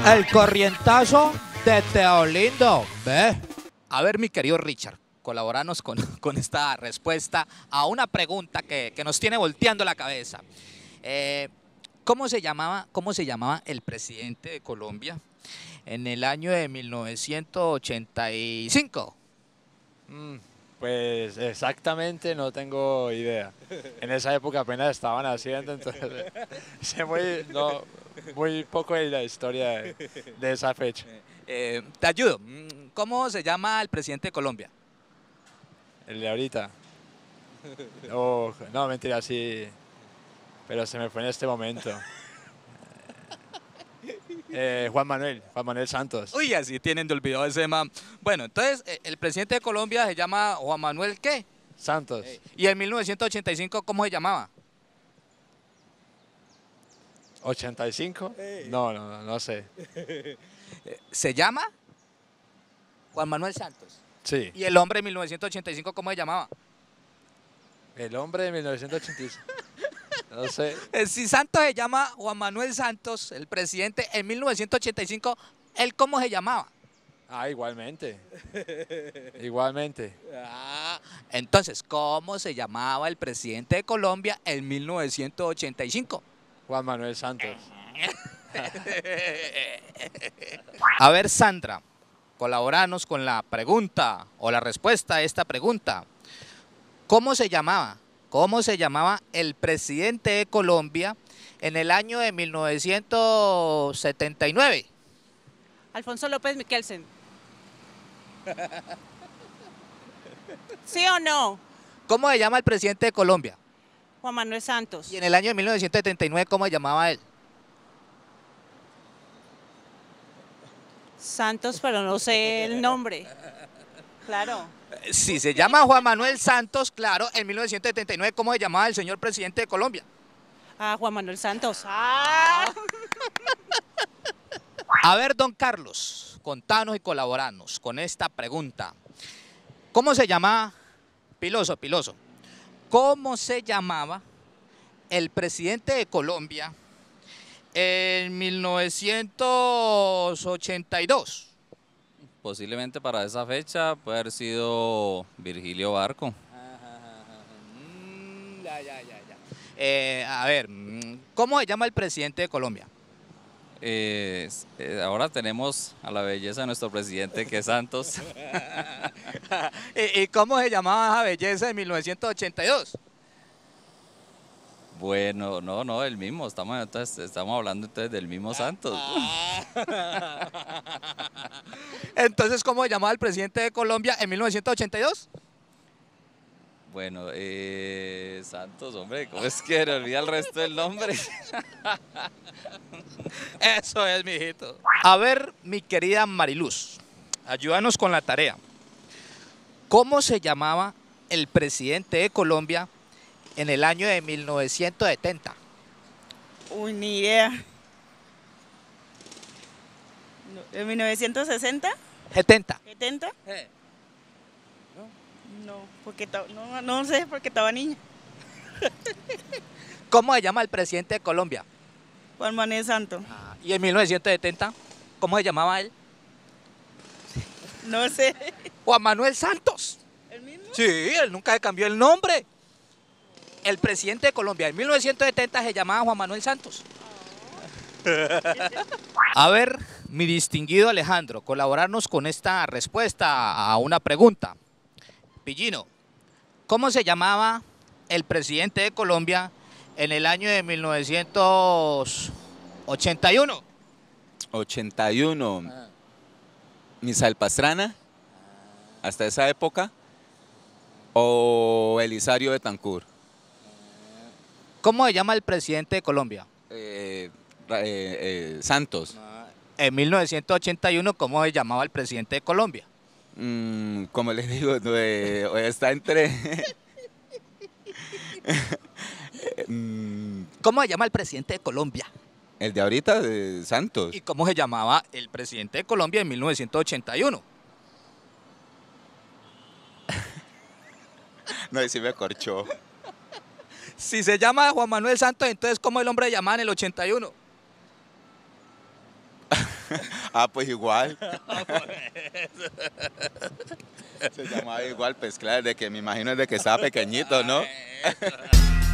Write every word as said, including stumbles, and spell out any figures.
El corrientazo de Teolindo, ¿ve? A ver, mi querido Richard, colaboranos con, con esta respuesta a una pregunta que, que nos tiene volteando la cabeza. Eh, ¿cómo se llamaba, cómo se llamaba el presidente de Colombia en el año de mil novecientos ochenta y cinco? Mm, pues exactamente no tengo idea. En esa época apenas estaban haciendo, entonces sé muy, no, muy poco de la historia de, de esa fecha. Eh, te ayudo. ¿Cómo se llama el presidente de Colombia? El de ahorita. Oh, no, mentira, sí, pero se me fue en este momento. Eh, Juan Manuel, Juan Manuel Santos. Uy, así tienen de olvidado ese man. Bueno, entonces, eh, el presidente de Colombia se llama Juan Manuel, ¿qué? Santos. Eh, ¿Y en mil novecientos ochenta y cinco cómo se llamaba? ¿ochenta y cinco? No, no, no, no sé. ¿Se llama Juan Manuel Santos? Sí. ¿Y el hombre en mil novecientos ochenta y cinco cómo se llamaba? El hombre de mil novecientos ochenta y cinco. No sé. Eh, Si Santos se llama Juan Manuel Santos, el presidente, en mil novecientos ochenta y cinco, ¿él cómo se llamaba? Ah, igualmente. Igualmente. Ah, entonces, ¿cómo se llamaba el presidente de Colombia en mil novecientos ochenta y cinco? Juan Manuel Santos. A ver, Sandra, colaboranos con la pregunta o la respuesta a esta pregunta. ¿Cómo se llamaba? ¿Cómo se llamaba el presidente de Colombia en el año de mil novecientos setenta y nueve? Alfonso López Miquelsen. ¿Sí o no? ¿Cómo se llama el presidente de Colombia? Juan Manuel Santos. Y en el año de mil novecientos setenta y nueve, ¿cómo se llamaba él? Santos, pero no sé el nombre. Claro. Si se llama Juan Manuel Santos, claro, en mil novecientos setenta y nueve, ¿cómo se llamaba el señor presidente de Colombia? Ah, Juan Manuel Santos. Ah. A ver, don Carlos, contanos y colaboranos con esta pregunta. ¿Cómo se llamaba, piloso, piloso, cómo se llamaba el presidente de Colombia en mil novecientos ochenta y dos? Posiblemente para esa fecha puede haber sido Virgilio Barco. Mm, ya, ya, ya, ya. Eh, a ver, mm, ¿cómo se llama el presidente de Colombia? Eh, eh, ahora tenemos a la belleza de nuestro presidente que es Santos. ¿Y, y cómo se llamaba esa belleza en mil novecientos ochenta y dos? Bueno, no, no, el mismo. Estamos, entonces, estamos hablando entonces del mismo Santos. Entonces, ¿cómo se llamaba el presidente de Colombia en mil novecientos ochenta y dos? Bueno, eh, Santos, hombre, ¿cómo es que le olvida el resto del nombre? Eso es, mijito. A ver, mi querida Mariluz, ayúdanos con la tarea. ¿Cómo se llamaba el presidente de Colombia en el año de mil novecientos setenta? Uy, ni idea. No, ¿en mil novecientos sesenta? setenta. ¿setenta? No, porque ta- no, no sé, porque estaba niña. ¿Cómo se llama el presidente de Colombia? Juan Manuel Santos. ¿Y en mil novecientos setenta? ¿Cómo se llamaba él? No sé. Juan Manuel Santos. ¿El mismo? Sí, él nunca le cambió el nombre. El presidente de Colombia en mil novecientos setenta se llamaba Juan Manuel Santos. A ver, mi distinguido Alejandro, colaborarnos con esta respuesta a una pregunta. Pillino, ¿cómo se llamaba el presidente de Colombia en el año de mil novecientos ochenta y uno? ochenta y uno. Misael Pastrana, hasta esa época, o Elisario Betancur. ¿Cómo se llama el presidente de Colombia? Eh, eh, eh, Santos. En mil novecientos ochenta y uno, ¿cómo se llamaba el presidente de Colombia? Mm, como les digo, no, eh, está entre... mm, ¿Cómo se llama el presidente de Colombia? el de ahorita, de Santos. ¿Y cómo se llamaba el presidente de Colombia en mil novecientos ochenta y uno? No, y sí me corchó. Si se llama Juan Manuel Santos, entonces ¿cómo el hombre se llamaba en el ochenta y uno? Ah, pues igual. Se llamaba igual, pues claro, de que me imagino de que estaba pequeñito, ¿no?